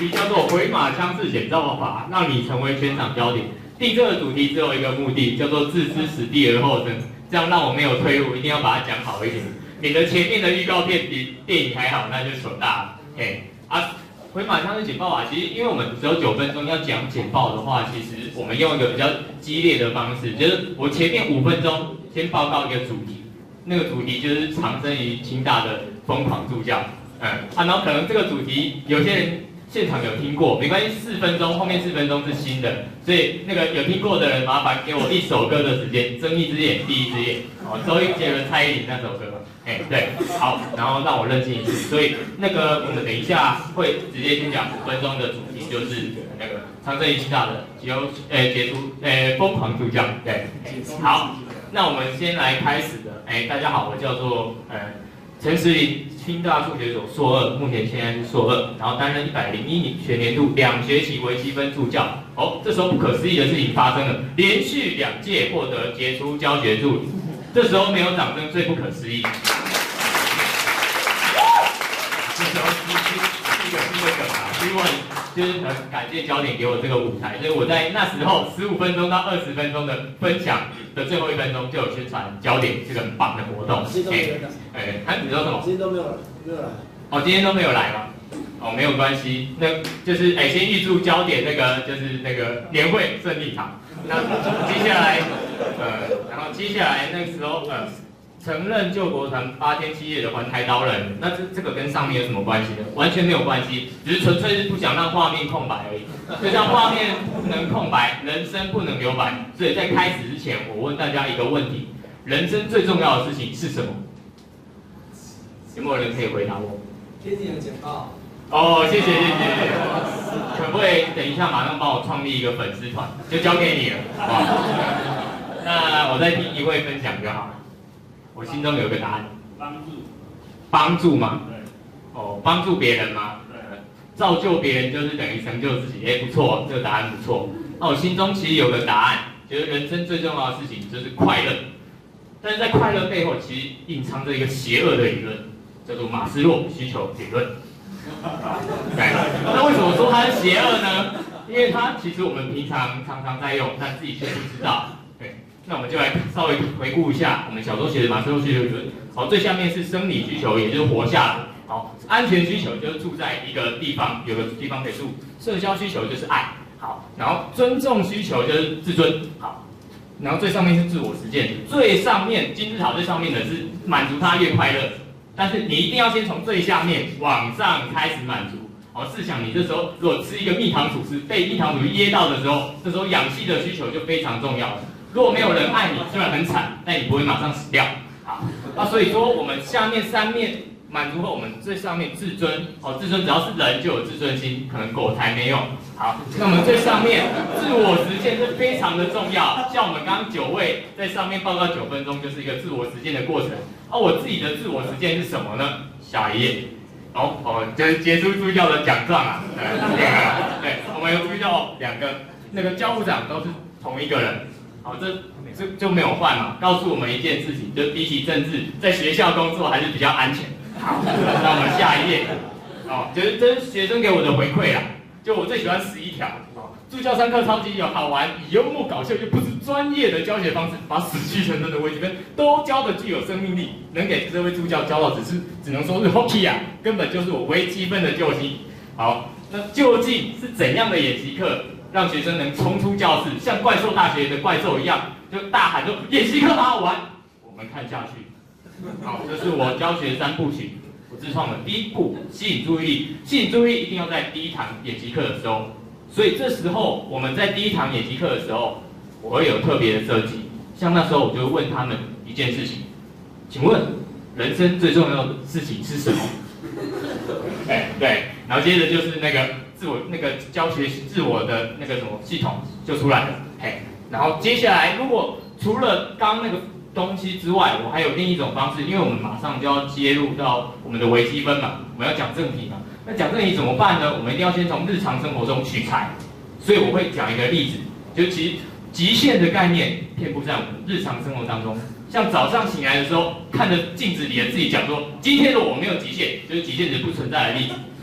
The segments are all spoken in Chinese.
题叫做回马枪式显造法，让你成为全场焦点。定这个主题只有一个目的，叫做置之死地而后生，这样让我没有退路，一定要把它讲好一点。免得前面的预告片比电影还好，那就糗大了。嘿，回马枪式简报法，其实因为我们只有9分钟要讲简报的话，其实我们用一个比较激烈的方式，就是我前面5分钟先报告一个主题，那个主题就是藏身于清大的疯狂助教。然后可能这个主题有些人现场有听过，没关系，4分钟，后面4分钟是新的，所以那个有听过的人，麻烦给我1首歌的时间，《睁一只眼闭一只眼》，周杰伦、蔡依林那首歌。对，好，然后让我认清一次。所以那个我们等一下会直接先讲5分钟的主题，就是那个长征一清大的杰出疯狂助教。对，好，那我们先来开始的。大家好，我叫做陈时林，清大数学所硕2，目前现在是硕2，然后担任101学年度2学期微积分助教。这时候不可思议的事情发生了，连续2届获得杰出教学助理。这时候没有掌声最不可思议。这时候是一个新的梗啊，所以我就是很感谢焦点给我这个舞台，所以我在那时候15分钟到20分钟的分享的最后1分钟就有宣传焦点这个很棒的活动。 今天都没有来。 你说什么？ 今天都没有来。 今天都没有来吗？没有关系，那就是先预祝焦点就是那个年会顺利好。那接下来然后接下来那个时候承认救国团8天7夜的环台刀人，那这个跟上面有什么关系呢？完全没有关系，只是纯粹是不想让画面空白而已。就像画面不能空白，人生不能留白。所以在开始之前，我问大家一个问题：人生最重要的事情是什么？有没有人可以回答我？ 贴近的简报。 谢谢。可不可以等一下马上帮我创立一个粉丝团，就交给你了，好不好？那我再听一位分享就好。我心中有个答案。帮助吗？对。帮助别人吗？对。造就别人就是等于成就自己。不错，这个答案不错。那我心中其实有个答案，觉得人生最重要的事情就是快乐。但是在快乐背后，其实隐藏着一个邪恶的理论，叫做马斯洛需求理论。那为什么说它是邪恶呢？因为它其实我们平常常在用，但自己却不知道。对，那我们就来稍微回顾一下我们小时候学的马斯洛需求理论。最下面是生理需求，也就是活下来。安全需求就是住在一个地方，有个地方可以住。社交需求就是爱。然后尊重需求就是自尊。然后最上面是自我实践，最上面金字塔最上面的是满足他越快乐。但是你一定要先从最下面往上开始满足。试想你这时候如果吃一个蜜糖吐司，被蜜糖吐司噎到的时候，这时候氧气的需求就非常重要了。如果没有人爱你，虽然很惨，但你不会马上死掉。所以说我们下面3面满足后，我们最上面自尊。自尊只要是人就有自尊心，可能狗才没有。那我们最上面自我实践是非常的重要。像我们刚刚9位在上面报告9分钟，就是一个自我实践的过程。我自己的自我实践是什么呢？下一页。就是杰出助教的奖状啊。对，我们有助教2个，那个教务长都是同一个人。这就没有换嘛，告诉我们一件事情，就比起政治，在学校工作还是比较安全。好，那我们下一页。就是这是学生给我的回馈啦。就我最喜欢11条。助教上课超级好玩，以幽默搞笑又不是专业的教学方式，把死气沉沉的微积分都教得具有生命力，能给这位助教教到只能说是 hockey 啊，根本就是我微积分的救星。好，那究竟是怎样的演习课让学生能冲出教室，像怪兽大学的怪兽一样，就大喊说演习课好好玩？我们看下去。这是我教学3部曲，我自创的。第1步吸引注意力，吸引注意力一定要在第1堂演习课的时候。所以这时候我们在第1堂演习课的时候，我会有特别的设计。像那时候我就问他们一件事情，请问人生最重要的事情是什么？对，然后接着就是那个教学自我的那个什么系统就出来了。然后接下来如果除了刚那个东西之外，我还有另一种方式，因为我们马上就要接入到我们的微积分嘛，我们要讲正题嘛。那讲正题怎么办呢？我们一定要先从日常生活中取材，所以我会讲一个例子，就其实极限的概念遍布在我们日常生活当中。像早上醒来的时候，看着镜子里的自己讲说，今天的我没有极限，就是极限值不存在的例子。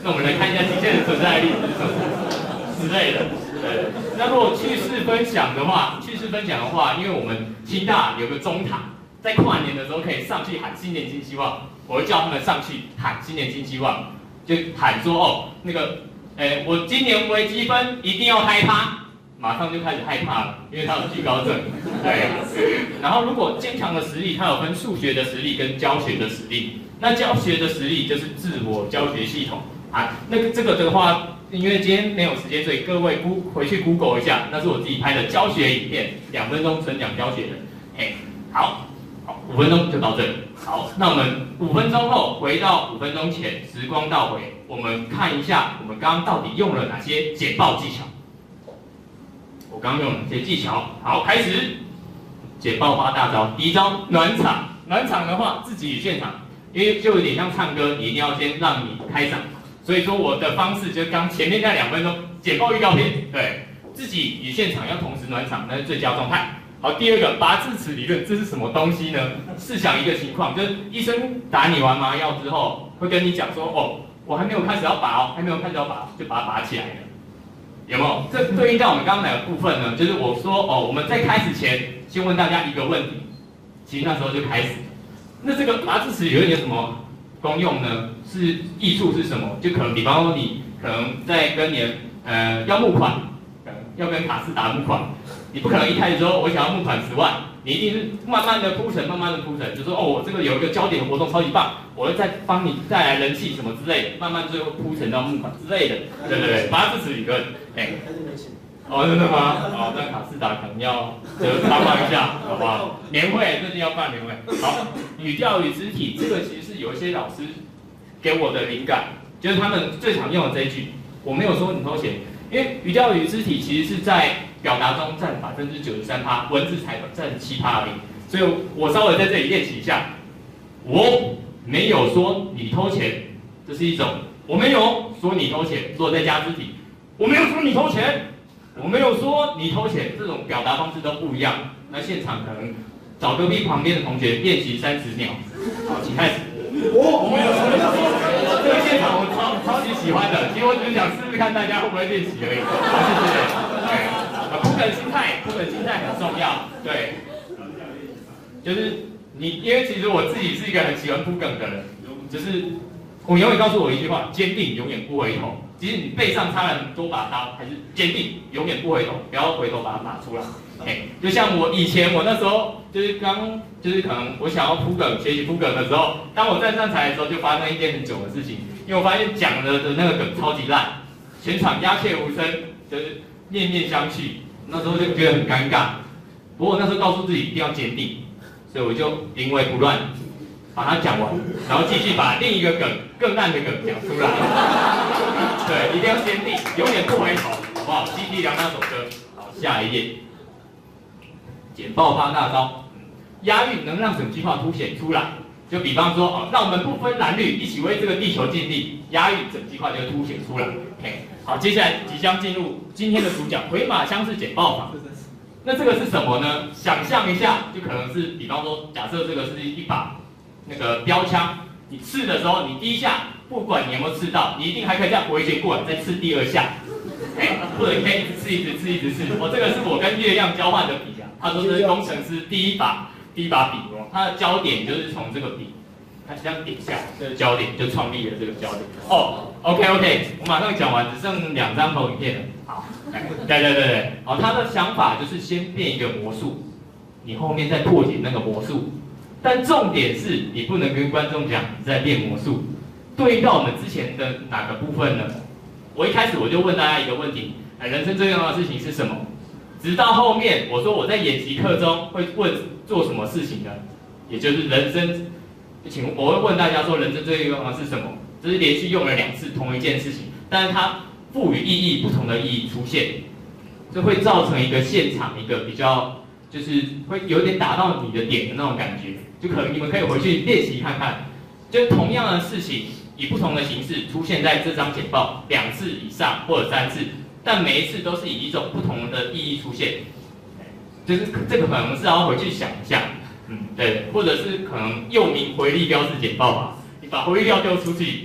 那我们来看一下极限的存在的例子是什么之类的。对，那如果趣事分享的话，因为我们清大有个中堂，在跨年的时候可以上去喊新年新希望，我会叫他们上去喊新年新希望，就喊说哦，那个，我今年微积分一定要嗨趴。马上就开始害怕了，因为他有惧高症。对，然后如果坚强的实力，它有分数学的实力跟教学的实力。那教学的实力就是自我教学系统啊。那个这个的话，因为今天没有时间，所以各位回去 Google 一下，那是我自己拍的教学影片，2分钟纯讲教学的。好，5分钟就到这里。好，那我们5分钟后回到5分钟前，时光倒回，我们看一下我们刚刚到底用了哪些简报技巧。我刚用了哪些技巧？好，开始简报8大招。第一招暖场，暖场的话自己与现场，因为就有点像唱歌，你一定要先让你开场。所以说我的方式就是刚前面那2分钟简报预告片，对，自己与现场要同时暖场，那是最佳状态。好，第二个拔智齿理论，这是什么东西呢？试想一个情况，就是医生打你完麻药之后，会跟你讲说，哦，我还没有开始要拔哦，就把它拔起来了。有没有？这对应到我们刚刚哪个部分呢？就是我说哦，我们在开始前先问大家一个问题，其实那时候就开始。那这个拔智齿理论有什么功用呢？是益处是什么？就可能比方说你可能在跟你要募款，要跟卡斯达募款，你不可能一开始说我想要募款10万，你一定是慢慢的铺陈，就说哦，我这个有一个焦点的活动超级棒，我会再帮你带来人气什么之类的，慢慢最后铺陈到募款之类的，对，拔智齿理论，哦，真的吗？哦，那卡斯达可能要帮忙一下，好不好？年会最近要办年会，好，语调与肢体，这个其实是有一些老师给我的灵感，就是他们最常用的这一句，我没有说你偷钱，因为语调与肢体其实是在表达中占93%，文字才占7%而已，所以我稍微在这里练习一下。我没有说你偷钱，这是一种；我没有说你偷钱，如果再加肢体，我没有说你偷钱，我没有说你偷钱，这种表达方式都不一样。那现场可能找隔壁旁边的同学练习30秒，好，请开始。我没有说这个现场我超级喜欢的，其实我只是想试试看大家会不会练习而已。好，谢谢。对，铺梗心态很重要。对，就是你，因为其实我自己是一个很喜欢铺梗的人，就是我永远告诉我一句话：坚定，永远不回头。即使你背上插了多把刀，还是坚定，永远不回头，不要回头把它打出来。就像我以前，我那时候就是可能我想要铺梗，学习铺梗的时候，当我站上台的时候，就发生一件很囧的事情，因为我发现讲的那个梗超级烂，全场鸦雀无声，就是面面相觑，那时候就觉得很尴尬。不过我那时候告诉自己一定要坚定，所以我就临危不乱，把它讲完，然后继续把另一个梗更烂的梗讲出来。对，一定要坚定，永远不回头，好不好？基地良那首歌。好，下一页。简报8大招，押韵能让整句话凸显出来。就比方说，哦，让我们不分蓝绿，一起为这个地球尽力，押韵整句话就凸显出来。好，接下来即将进入今天的主讲——回马枪式简报法。那这个是什么呢？想象一下，就可能是，比方说，假设这个是一把那个标枪，你刺的时候，你第一下不管你有没有刺到，你一定还可以这样回旋过来，再刺第2下。或者你可以一直刺。哦，这个是我跟月亮交换的笔啊。他说这是工程师第一把笔哦，它的焦点就是从这个笔，它这样点下，这个焦点就创立了这个焦点。哦 ，OK， 我马上讲完，只剩2张投影片了。好，对，好，他的想法就是先变一个魔术，你后面再破解那个魔术，但重点是你不能跟观众讲你在变魔术。对应到我们之前的哪个部分呢？我一开始我就问大家一个问题：人生最重要的事情是什么？直到后面我说我在演习课中会问做什么事情呢？也就是人生，我会问大家说人生最重要的是什么？这是连续用了2次同一件事情，但是它赋予意义不同的意义出现，这会造成一个现场一个比较就是会有点打到你的点的那种感觉，就可能你们可以回去练习看看，就同样的事情。以不同的形式出现在这张简报2次以上或者3次，但每一次都是以一种不同的意义出现，就是这个可能是要回去想一下，对，或者是可能又名回力标式简报吧，你把回力标丢出去，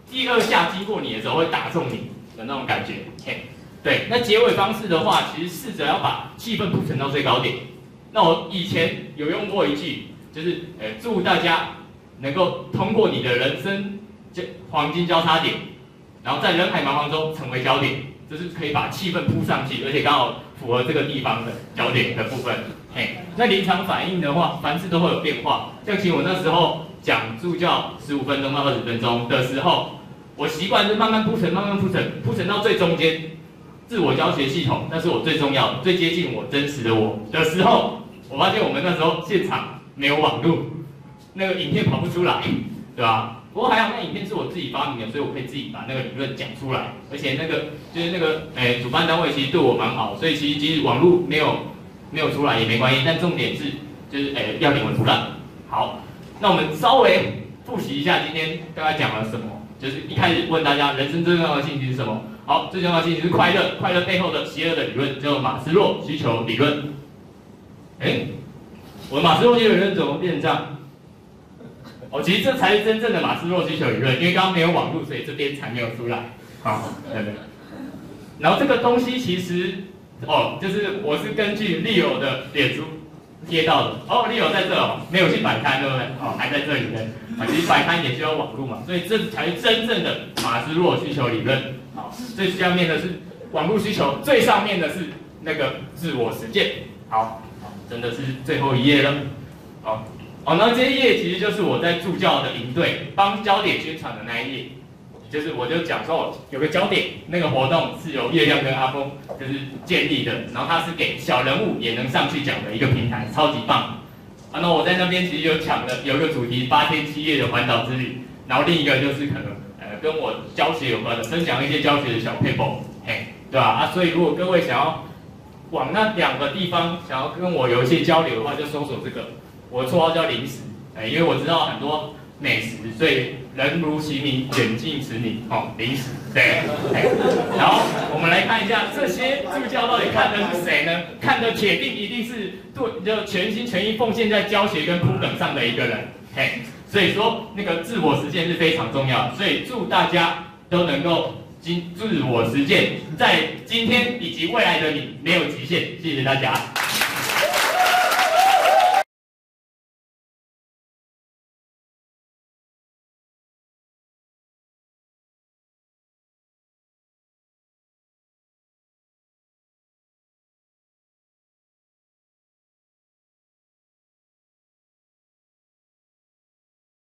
第二下经过你的时候会打中你的那种感觉。嘿，对。那结尾方式的话，其实试着要把气氛铺陈到最高点。那我以前有用过一句，就是祝大家能够通过你的人生黄金交叉点，然后在人海茫茫中成为焦点，就是可以把气氛铺上去，而且刚好符合这个地方的焦点的部分。嘿，那临场反应的话，凡事都会有变化。像其实我那时候讲助教15分钟到20分钟的时候，我习惯是慢慢铺陈，慢慢铺陈，铺陈到最中间，自我教学系统，那是我最重要的、最接近我真实的我的时候，我发现我们那时候现场没有网路，那个影片跑不出来，对吧？不过还好，那影片是我自己发明的，所以我可以自己把那个理论讲出来，而且主办单位其实对我蛮好，所以其实网路没有出来也没关系，但重点是要点文出来。好，那我们稍微复习一下今天大概讲了什么，就是一开始问大家人生最重要的兴趣是什么？好，最重要的兴趣是快乐，快乐背后的邪恶的理论叫做马斯洛需求理论。我的马斯洛需求理论怎么变成这样？其实这才是真正的马斯洛需求理论，因为刚刚没有网络，所以这边才没有出来。好，然后这个东西其实就是我是根据 Leo 的脸书贴到的。Leo 在这没有去摆摊，对不对？还在这里呢。其实摆摊也需要网络嘛，所以这才是真正的马斯洛需求理论。好，最下面的是网络需求，最上面的是那个自我实践。好，真的是最后一页了。那这一页其实就是我在助教的营队帮焦点宣传的那一页，就是我就讲说有个焦点，那个活动是由月亮跟阿峰就是建立的，然后它是给小人物也能上去讲的一个平台，超级棒。那我在那边其实有一个主题8天7夜的环岛之旅，然后另一个就是可能跟我教学有关的，分享一些教学的小 paper， 对吧？所以如果各位想要往那2个地方想要跟我有一些交流的话，就搜索这个。我的绰号叫零食，因为我知道很多美食，所以人如其名，远近驰名，零食，对。然后我们来看一下这些助教到底看的是谁呢？看的铁定一定是就全心全意奉献在教学跟铺梗上的一个人，所以说那个自我实践是非常重要的，所以祝大家都能够自我实践，在今天以及未来的你没有极限，谢谢大家。